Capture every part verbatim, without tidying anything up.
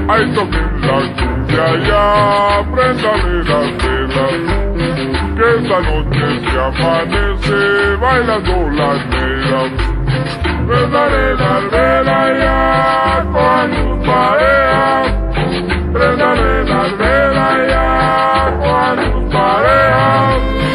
Ay, toquen la cumbia ya, préndale las velas, que esta noche se amanece bailando las negras. Préndale las velas ya con tus parejas, préndale las velas ya con tus parejas.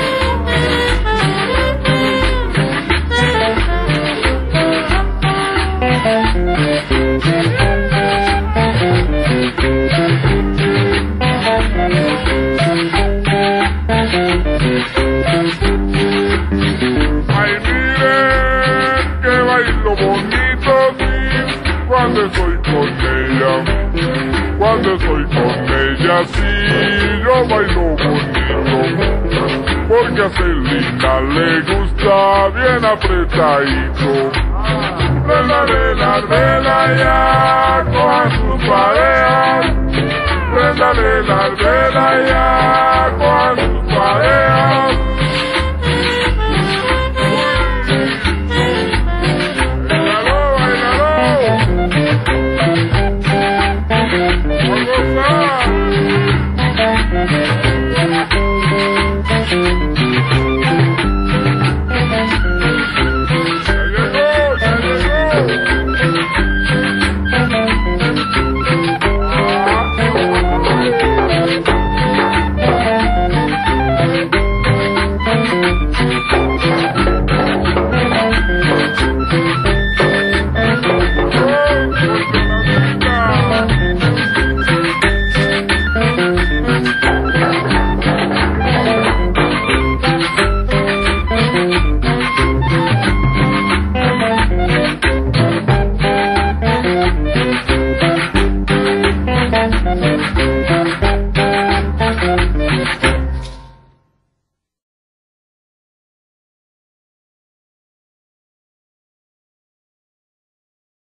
Ay, miren que bailo bonito, sí, cuando estoy con ella, cuando estoy con ella, sí, yo bailo bonito, porque a Celina le gusta bien apretadito. Préndale las velas ya con sus parejas, préndale las velas ya con sus parejas. Bailalo, bailalo. ¿Cómo está?